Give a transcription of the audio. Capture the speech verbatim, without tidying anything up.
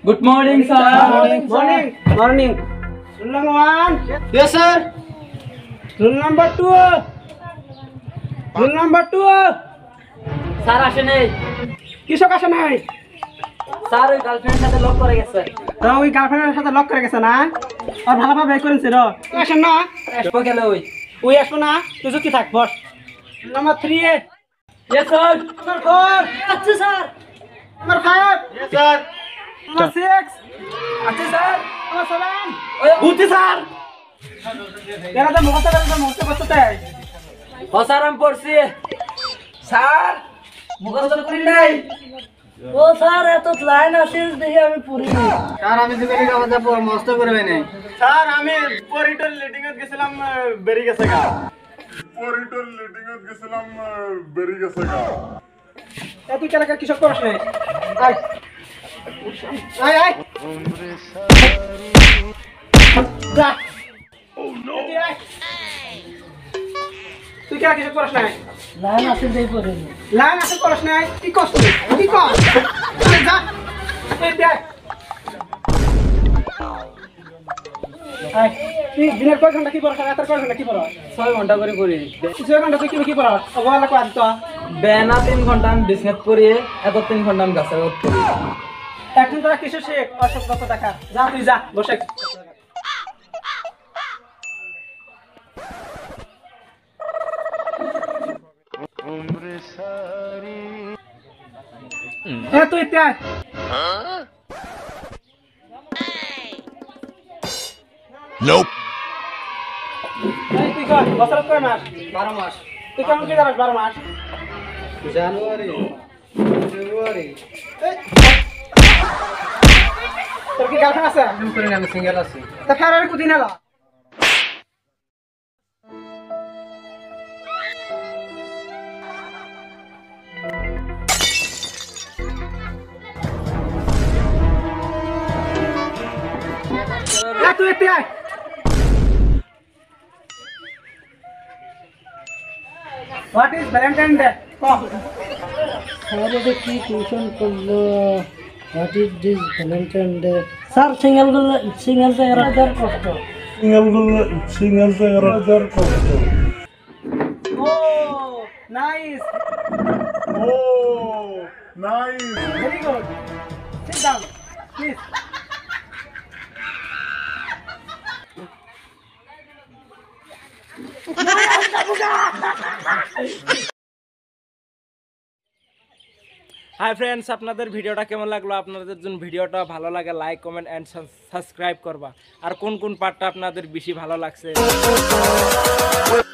Good morning, sir. Morning. Morning. Morning. Rule number one. Yes, sir. Rule number two. Rule number two. Sir, আসে নেই। কিসক আসে নাই? Sir ওই গার্লফ্রেন্ডের সাথে লক করে গেছে। তো ওই গার্লফ্রেন্ডের সাথে লক করে গেছে না? আর ভালোভাবে বের করেছে র। আসেন না? আসবো গেল ওই। ওই আসবো না? তুই কি থাক বস। Rule number three. Yes, sir. Number four. আচ্ছা sir. Number five. Yes, sir. Number six. আচ্ছা স্যার। Number seven. বুঝছি স্যার। এরা তো মুখস্থ করে তো মুখস্থ করতে চাই। ও স্যার আমি পড়ছি। স্যার মুখস্থ করি নাই। ও স্যার এত লাইন আছে দেখে আমি পড়ি নাই। স্যার আমি তো বেরি কথা পড় মুখস্থ করবে নাই। স্যার আমি পরিটর লিডিং এর গেছিলাম বেরি গেছে গা। পরিটর লিডিং এর গেছিলাম বেরি গেছে গা। এ তুই কেন কিসব করছ নাই? আয় আয় আয় যা। ও নো তুই কেন কিসব করছ নাই? লাইন আছে দেই পড়ি। লাইন আছে করছ নাই? কি করছ তুই? কি কর? যা এই দেখ। আয় তুই দিনের কয় ঘন্টা কি পড়ছ? রাতের কয় ঘন্টা কি পড়ছ? ছয় ঘন্টা করে পড়ি। ছয় ঘন্টা তুই কি কি পড়ছ? ওগুলা কয় তো বেনা তিন ঘন্টা আমি বিজনেস করি, এত তিন ঘন্টা আমি গাছের রোদ করি। এখন তোরা কিছু শেখ অসব কত টাকা যা তুই যা বসে। হ্যাঁ তুই তাই Nope. তুই কর বছর কয় মাস? বারো মাস। তুই কেমন কি জানিস বারো মাস? জানুয়ারি ফেব্রুয়ারি তোর কি গার্লফ্রেন্ড আছে? আমি করি না, আমি সিঙ্গেল আছি। তা ফেরারি কুদিন এলো তুই একটু আয়। What is Valentine Day? কম স্যার এটা কি টিউশন করলো? What is this valentine day? Sir single গুলো সিঙ্গেল তো এরা যার কষ্ট। সিঙ্গেল গুলো সিঙ্গেল তো এরা যার কষ্ট। Oh, nice. Oh, nice. Very good. Sit down, please. Hi friends, আপনাদের ভিডিওটা কেমন লাগলো? আপনাদের জন্য ভিডিওটা ভালো লাগে লাইক কমেন্ট অ্যান্ড সাবস্ক্রাইব করবা। আর কোন কোন পার্টটা আপনাদের বেশি ভালো লাগছে